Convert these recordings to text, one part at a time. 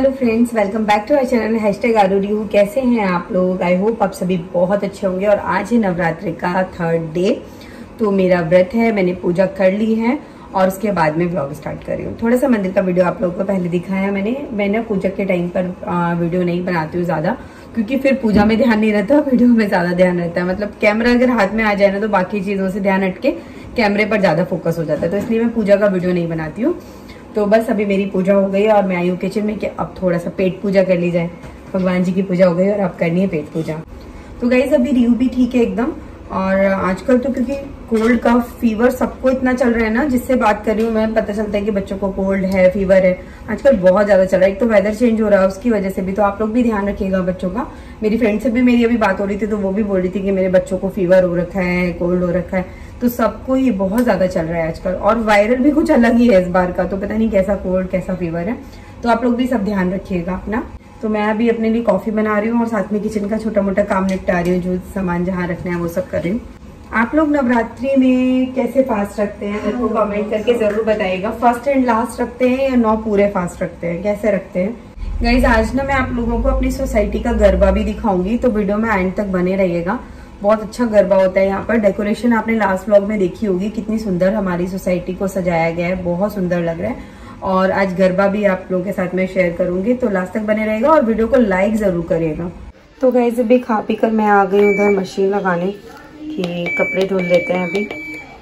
Hello friends, welcome back to our channel #आरूरियू। कैसे हैं आप लोग? आई होप आप सभी बहुत अच्छे होंगे। और आज है नवरात्रि का 3rd डे, तो मेरा व्रत है, मैंने पूजा कर ली है और उसके बाद में व्लॉग स्टार्ट कर रही हूँ। थोड़ा सा मंदिर का वीडियो आप लोगों को पहले दिखाया मैंने पूजा के टाइम पर वीडियो नहीं बनाती हूँ ज्यादा, क्योंकि फिर पूजा में ध्यान नहीं रहता, वीडियो में ज्यादा ध्यान रहता है। मतलब कैमरा अगर हाथ में आ जाए ना तो बाकी चीजों से ध्यान हटके कैमरे पर ज्यादा फोकस हो जाता है, तो इसलिए मैं पूजा का वीडियो नहीं बनाती हूँ। तो बस अभी मेरी पूजा हो गई और मैं आई हूँ किचन में कि अब थोड़ा सा पेट पूजा कर ली जाए। भगवान जी की पूजा हो गई और अब करनी है पेट पूजा। तो गाइस अभी रियू भी ठीक है एकदम। और आजकल तो क्योंकि कोल्ड का फीवर सबको इतना चल रहा है ना, जिससे बात कर रही हूँ मैं, पता चलता है कि बच्चों को कोल्ड है, फीवर है, आजकल बहुत ज्यादा चल रहा है। एक तो वेदर चेंज हो रहा है, उसकी वजह से भी, तो आप लोग भी ध्यान रखिएगा बच्चों का। मेरी फ्रेंड से भी मेरी अभी बात हो रही थी, तो वो भी बोल रही थी कि मेरे बच्चों को फीवर हो रखा है, कोल्ड हो रखा है। तो सबको ये बहुत ज्यादा चल रहा है आजकल, और वायरल भी कुछ अलग ही है इस बार का, तो पता नहीं कैसा कोल्ड कैसा फीवर है। तो आप लोग भी सब ध्यान रखिएगा अपना। तो मैं अभी अपने लिए कॉफी बना रही हूँ और साथ में किचन का छोटा मोटा काम निपटा रही हूँ, जो सामान जहाँ रखना है वो सब कर रही हूँ। आप लोग नवरात्रि में कैसे फास्ट रखते हैं मेरे को कमेंट करके जरूर बताइएगा। फर्स्ट एंड लास्ट रखते हैं या 9 पूरे फास्ट रखते हैं, कैसे रखते हैं? गाइज आज ना मैं आप लोगों को अपनी सोसाइटी का गरबा भी दिखाऊंगी, तो वीडियो में एंड तक बने रहिएगा। बहुत अच्छा गरबा होता है यहाँ पर। डेकोरेशन आपने लास्ट व्लॉग में देखी होगी, कितनी सुंदर हमारी सोसाइटी को सजाया गया है, बहुत सुंदर लग रहा है। और आज गरबा भी आप लोगों के साथ में शेयर करूंगी, तो लास्ट तक बने रहेगा और वीडियो को लाइक जरूर करिएगा। तो गाइस अभी खा पी कर मैं आ गई उधर मशीन लगाने कि कपड़े धुल लेते हैं अभी।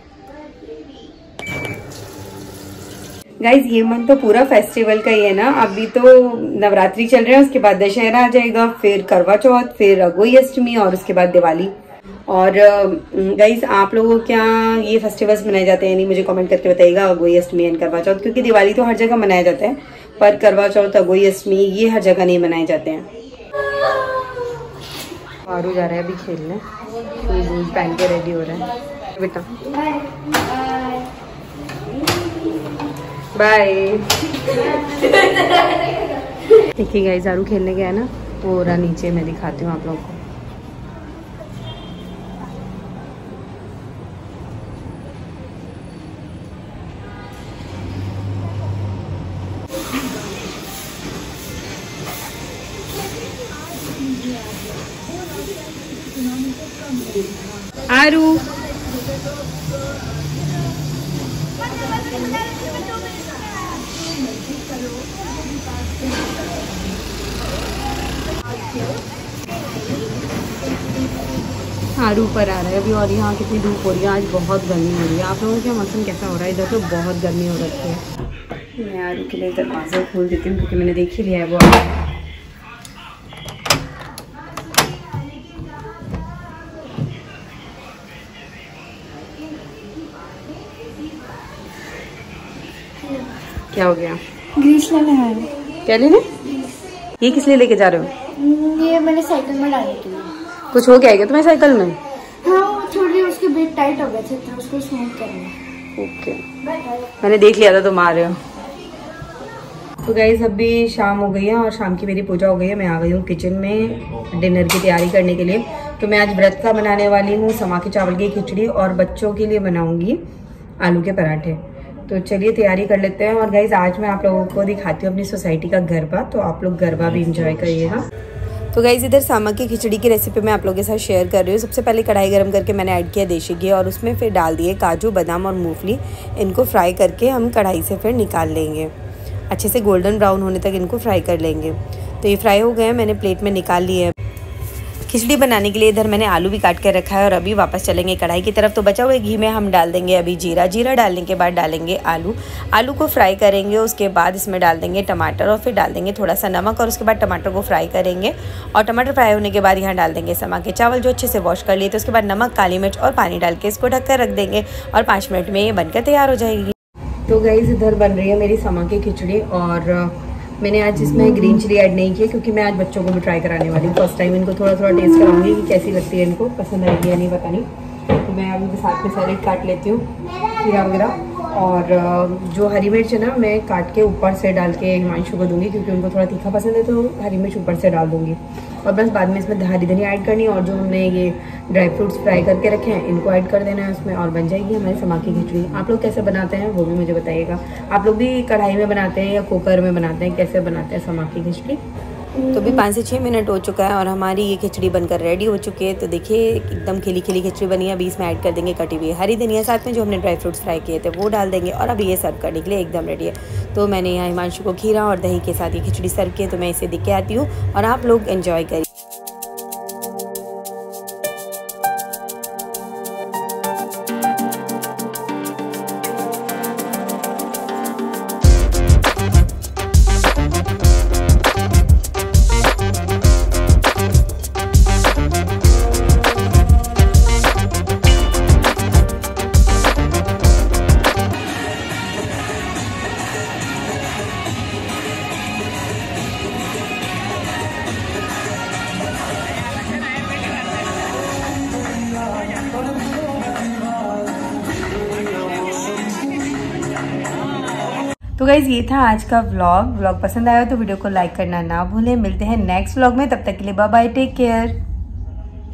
गाइज ये मंथ तो पूरा फेस्टिवल का ही है ना। अभी तो नवरात्रि चल रहे हैं, उसके बाद दशहरा आ जाएगा, फिर करवा चौथ, फिर अगोई अष्टमी और उसके बाद दिवाली। और गाइज आप लोगों के यहाँ ये फेस्टिवल्स मनाए जाते हैं नहीं, मुझे कमेंट करके बताइएगा। अगोई अष्टमी एंड करवा चौथ, क्योंकि दिवाली तो हर जगह मनाया जाता है, पर करवा चौथ, अगोई अष्टमी ये हर जगह नहीं मनाए जाते हैं। आरू जा रहा है अभी खेलने, शूज पहन के रेडी हो रहा है बेटा। बाय। देखिए गाइस आरू खेलने गया ना, वो रहा नीचे, मैं दिखाती हूँ आप लोगों को। आरू आरू ऊपर आ रहा है अभी। और यहाँ कितनी धूप हो रही है, आज बहुत गर्मी हो रही है। आप लोगों के मौसम कैसा हो रहा है? इधर तो बहुत गर्मी हो रखी है। मैं आरू के लिए दरवाजा खोल देती हूँ, क्योंकि मैंने देख ही लिया है वो। क्या हो गया? ग्रीस लेना है। क्या लेने? ये किस लिए लेके जा रहे हो? ये मैंने साइकिल में डालने के लिए। कुछ हो गया क्या तुम्हें साइकिल में? हाँ, थोड़ी उसके ब्रेक टाइट हो गए थे, तो उसको स्मूथ करना। ओके, मैंने देख लिया था तुम आ रहे हो। तो गाइस अभी शाम हो गई है और शाम की मेरी पूजा हो गई है। मैं आ गई हूँ किचन में डिनर की तैयारी करने के लिए। तो मैं आज व्रत का बनाने वाली हूँ समा के चावल की खिचड़ी, और बच्चों के लिए बनाऊंगी आलू के पराठे। तो चलिए तैयारी कर लेते हैं। और गाइज आज मैं आप लोगों को दिखाती हूँ अपनी सोसाइटी का गरबा, तो आप लोग गरबा भी इंजॉय करिएगा। तो गाइज इधर सामा की खिचड़ी की रेसिपी मैं आप लोगों के साथ शेयर कर रही हूँ। सबसे पहले कढ़ाई गरम करके मैंने ऐड किया देशी घी, और उसमें फिर डाल दिए काजू, बादाम और मूंगफली। इनको फ्राई करके हम कढ़ाई से फिर निकाल लेंगे, अच्छे से गोल्डन ब्राउन होने तक इनको फ्राई कर लेंगे। तो ये फ्राई हो गए हैं, मैंने प्लेट में निकाल लिए हैं। खिचड़ी बनाने के लिए इधर मैंने आलू भी काट कर रखा है, और अभी वापस चलेंगे कढ़ाई की तरफ। तो बचा हुए घी में हम डाल देंगे अभी जीरा डालने के बाद डालेंगे आलू को फ्राई करेंगे। उसके बाद इसमें डाल देंगे टमाटर, और फिर डाल देंगे थोड़ा सा नमक, और उसके बाद टमाटर को फ्राई करेंगे। और टमाटर फ्राई होने के बाद यहाँ डाल देंगे समा के चावल, जो अच्छे से वॉश कर लिए। तो उसके बाद नमक, काली मिर्च और पानी डाल के इसको ढककर रख देंगे, और 5 मिनट में ये बनकर तैयार हो जाएगी। तो गाइस इधर बन रही है मेरी समा की खिचड़ी, और मैंने आज इसमें ग्रीन चिली ऐड नहीं किया, क्योंकि मैं आज बच्चों को भी ट्राई कराने वाली हूँ। फर्स्ट टाइम इनको थोड़ा टेस्ट कराऊंगी कि कैसी लगती है, इनको पसंद आएगी या नहीं पता नहीं। तो मैं अभी साथ में सैलेड काट लेती हूँ, खीरा वगैरह, और जो हरी मिर्च है ना मैं काट के ऊपर से डाल के हिमांशु को दूंगी, क्योंकि उनको थोड़ा तीखा पसंद है, तो हरी मिर्च ऊपर से डाल दूंगी। और बस बाद में इसमें हरी धनिया ऐड करनी है, और जो हमने ये ड्राई फ्रूट्स फ्राई करके रखे हैं इनको ऐड कर देना है उसमें, और बन जाएगी हमारी समा की खिचड़ी। आप लोग कैसे बनाते हैं वो भी मुझे बताइएगा। आप लोग भी कढ़ाई में बनाते हैं या कुकर में बनाते हैं, कैसे बनाते हैं समा की खिचड़ी? तो भी 5 से 6 मिनट हो चुका है और हमारी ये खिचड़ी बनकर रेडी हो चुकी है। तो देखिए एकदम खिली खिली खिचड़ी बनी है। अभी इसमें ऐड कर देंगे कटी हुई हरी धनिया, साथ में जो हमने ड्राई फ्रूट्स फ्राई किए थे वो डाल देंगे, और अभी ये सर्व करने के लिए एकदम रेडी है। तो मैंने यहाँ हिमांशु को खीरा और दही के साथ ये खिचड़ी सर्व की है, तो मैं इसे देख के आती हूँ और आप लोग एंजॉय करिए। तो गाइज ये था आज का व्लॉग पसंद आया तो वीडियो को लाइक करना ना भूलें। मिलते हैं नेक्स्ट व्लॉग में, तब तक के लिए बाय बाय, टेक केयर।